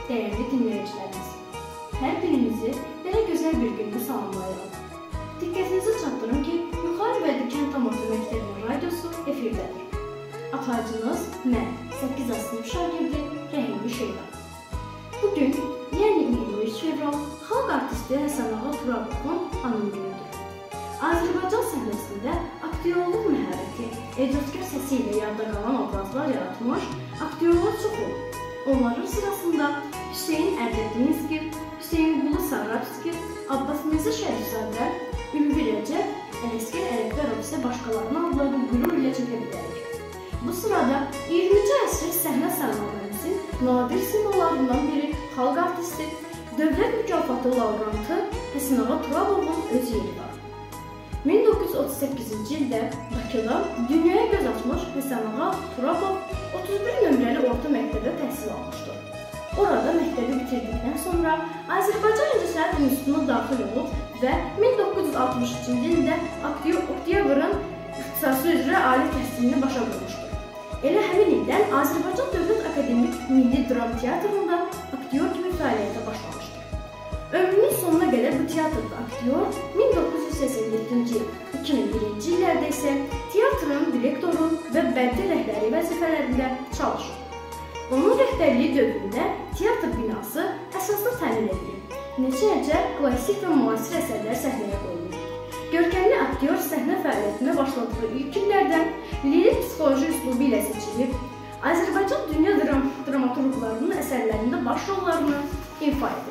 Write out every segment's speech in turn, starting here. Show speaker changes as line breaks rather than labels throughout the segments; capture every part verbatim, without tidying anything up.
dəyərli dinləyicilərimiz, hər birinizi belə gözəl bir gündə salamlayıram. Diqqətinizi çatdırım ki, Yuxarı Bədikənd Tam Orta Məktəbinin radiosu efirdədir. Aparıcınız mən, səkkiz A sinif şagirdi Rəhimli Şeyda. Bugün, yəni iyirmi üç fevral, xalq artisti Həsənağa Turabovun anım günüdür. Azərbaycan səhnəsində aktyorluq məharəti, ecazkar səsi ilə yadda qalan obrazlar yaratmış aktyorlar çox olur. Onların sırasında Hüseyin Ərdəbinski, Hüseyin Qulu Sarrabski, Abbas Mirzə Şərifzadə, Ülvi Rəcəb, Ələsgər Ələkbərov isə başqalarının adlarını qürur ilə çəkə bilərik. Bu sırada iyirminci əsrin səhnə sərnaməsinin nadir simvollarından biri xalq artisti, dövlət mükafatı laureatı Həsənağa Turabovun öz yeri var. min doqquz yüz otuz səkkizinci ildə Bakıda dünyaya göz açmış Həsənağa Turabov otuz bir nömrəli orta məktəbdə təhsil almışdır. Orada məktəbi bitirdikdən sonra Azərbaycan İncəsənət İnstitutuna daxil olub və min doqquz yüz altmış üçüncü ildə Oktyabrın ixtisası üzrə ali təhsilini başa vurmuşdur. Elə həmin ildən Azərbaycan Dövlət Akademik Milli Dram Teatrında aktyor kimi fəaliyyətə başlamışdır. Ömrünün sonuna qədər bu teatrda aktyor, min doqquz yüz səksən yeddinci iki min birinci illərdə isə teatrın direktoru və bədii rəhbəri vəzifələrində çalışır. Onun rəhbərliyi dövründə teatr binası əsaslı təmin edilir. Neçə klassik və müasir əsərlər səhnəyə qoyulur. Görkəmli aktyor səhnə fəaliyyətinə başladığı ilk illərdən lirik psixoloji üslubu ilə seçilib, Azərbaycan dünya dram dramaturqlarının əsərlərində baş rollarını ifa edir.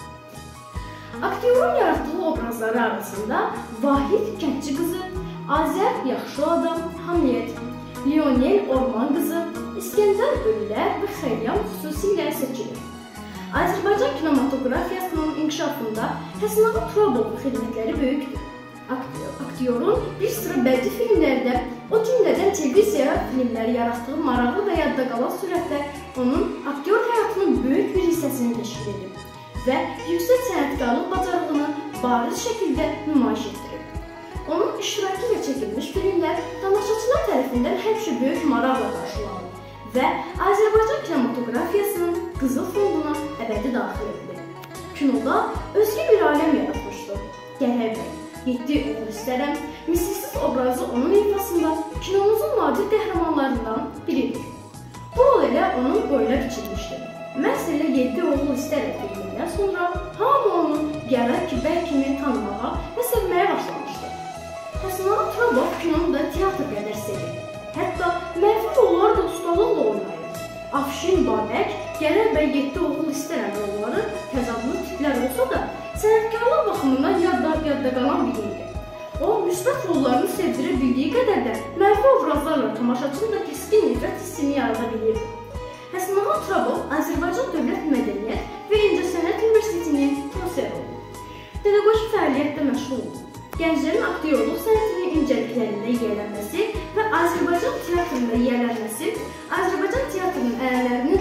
Aktyorun yaratdığı obrazları arasında Vahid Kəndçi qızı, Azər Yaxşı Adam, Hamlet, Lionel Orman qızı, İskəndər Ölülər və Xəyyam xüsusilə seçilir. Azərbaycan kinematografiyasının inkişafında Həsənağa Turabovun xidmətləri böyükdür. Aktyorun bir sıra bədii filmlərdə, o cümlədən televiziya filmləri yaratdığı maraqlı və yadda qalan sürətlər onun aktyor həyatının böyük bir hissəsini təşkil edib və yüksək sənətkarlıq bacarığını bariz şəkildə nümayiş etdirib. Onun iştirakı ilə çəkilmiş filmlər tamaşaçılar tərəfindən həmişə böyük maraqla qarşılanır və Azərbaycan kinematografiyasının qızıl fonduna əbədi daxil edilir. Kinoda özgə bir aləm yaratmışdır. Gərək bəy, yeddi oğul istərəm, misilsiz obrazı onun ifasında kinomuzun nadir qəhrəmanlarından biridir. Bu rol elə onun boyuna biçilmişdir. Məhz elə yeddi oğul istərəm filmindən sonra hamı onu Gərək bəy kimi tanımağa və sevməyə başlamışdır. Həsənağa Turabov kinonu da teatr qədər sevir. Hətta mənfi rolları da ustalıqla oynayır. Afşin Babək, Gərək bəy yeddi oğul istərəm rolları təzadlı tiplər olsa da sənətkarlıq baxımından yadda qalan biri idi. O, müsbət rollarını sevdirə bildiyi qədər də mənfi obrazlarla tamaşaçının da kəskin nifrət hissini yarada bilirdi. Həsənağa Turabov Azərbaycan Dövlət Mədəniyyət və İncəsənət Universitetinin professori olub. Pedaqoji fəaliyyətdə məşğul olub. Gənclərin aktyorluq sənətinin incəliklərində yiyələnməsi və Azərbaycan teatrında yiyələnməsi Azərbaycan teatrının ənənələrini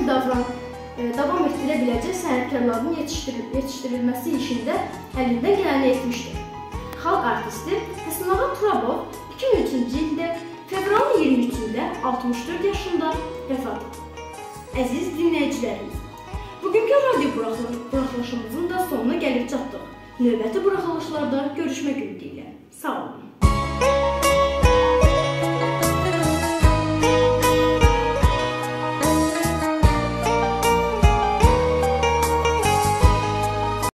davam etdirə biləcək sənətkarların yetişdirilməsi işində əlindən gələni etmişdir. Xalq artisti Həsənağa Turabov iki min üçüncü ildə fevralın iyirmi üçündə altmış dörd yaşında vəfat etdi. Əziz dinləyicilərimiz, bugünkü radio buraxılışımızın da sonuna gəlib çatdıq. Növbəti buraxılışlarda görüşmək ümidi ilə. Sağ olun.